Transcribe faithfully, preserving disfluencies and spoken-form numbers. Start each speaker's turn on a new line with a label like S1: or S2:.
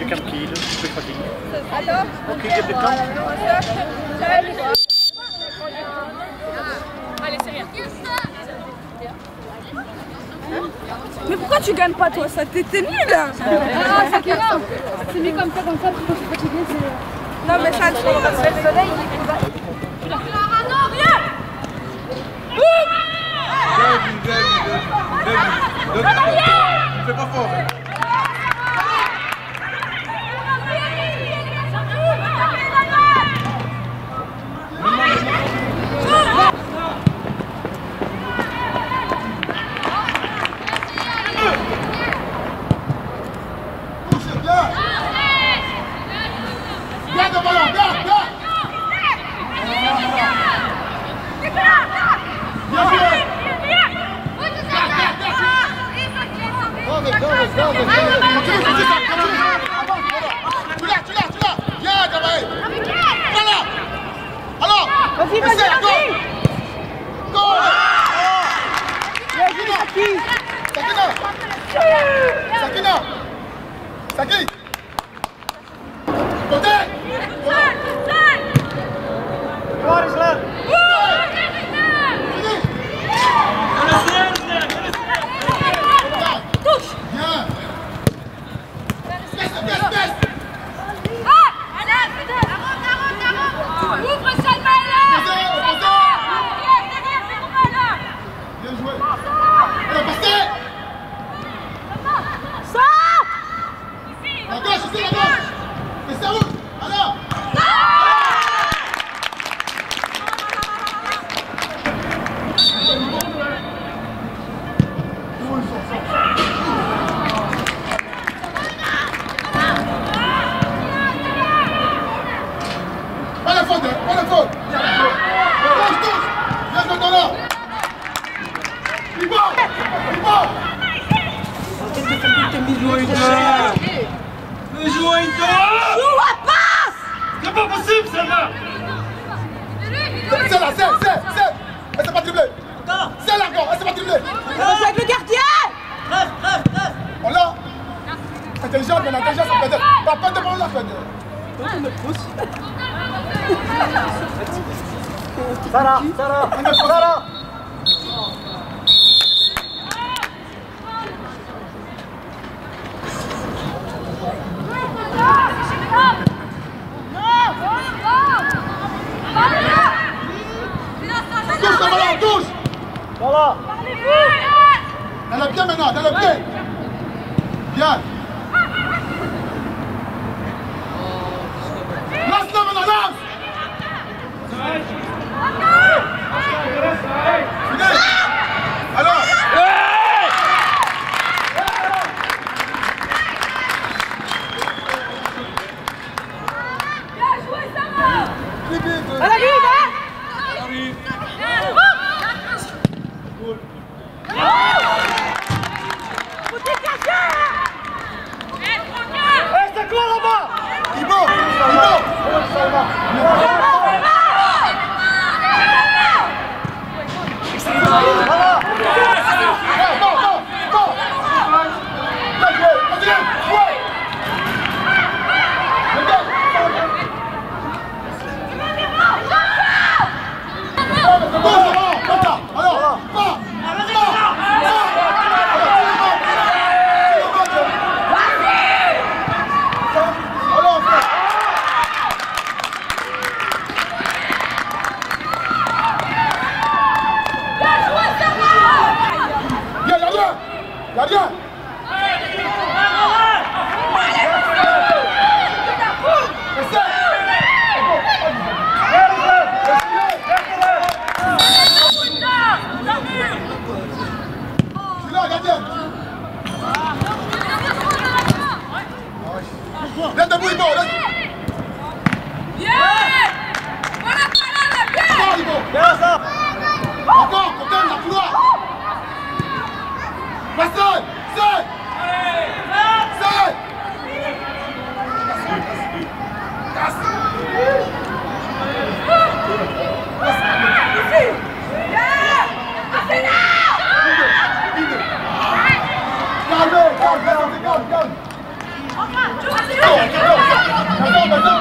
S1: kan kielen, terug verdienen.
S2: Alors,
S1: ok, je hebt de kans.
S2: Allez, c'est rien. Mais pourquoi tu gagnes pas toi ça? T'es nul. Ah, c'est bien. C'est mis comme ça, comme ça, quand je suis fatiguée, c'est... Non mais ça le fait. Le soleil, il est pas... Non, viens.
S3: Fais pas fort.
S2: Vas-y, vas-y, vas-y! Go! Vas-y, Saki!
S3: Sakina! Sakina! Saki! Côté! Waar is er?
S2: Touche!
S3: Bien! Teste, teste, teste!
S2: Ah! Allez, ouvre Salma là! Derrière, c'est pour moi là!
S3: Bien joué! Allez, passez!
S2: Sors!
S3: La gauche, ici, la gauche! Et ça roule! Alors! Pas la faute, pas la faute! Touche, touche! Viens maintenant là! Il va! Il va!
S4: Mais joue à une
S2: Joue à passe!
S4: C'est pas possible, ça va.
S3: C'est là, c'est, c'est, c'est! Elle s'est pas dribblée! C'est là encore, elle s'est pas dribblée!
S2: Avec le gardien!
S4: Reste, reste, reste.
S3: On l'a! Intelligent, mais l'intelligence, ça peut dire. Pas pas devant là, ça peut dire.
S4: Sarah, Sarah, Sarah.
S3: Touche le ballon, touche!
S4: Voilà.
S3: Dans le pied maintenant, dans le pied! Bien! Lance-le maintenant, lance! Fini! Alors! Vite, vite!
S2: À la vive, hein! Faut dégager!
S4: Eh, c'est quoi là-bas?
S3: Ibo! Ibo!
S4: Voilà.
S3: Bon, bon, bon! Continuez, continuez! Ouais! Alors, pas! Viens, gardien! Gardien! Viens debout, Ibo!
S4: Bien ça.
S3: Encore, content, la couloir! Personne! Seul! Seul! Calme, calme, calme, calme, calme! Attends, attends.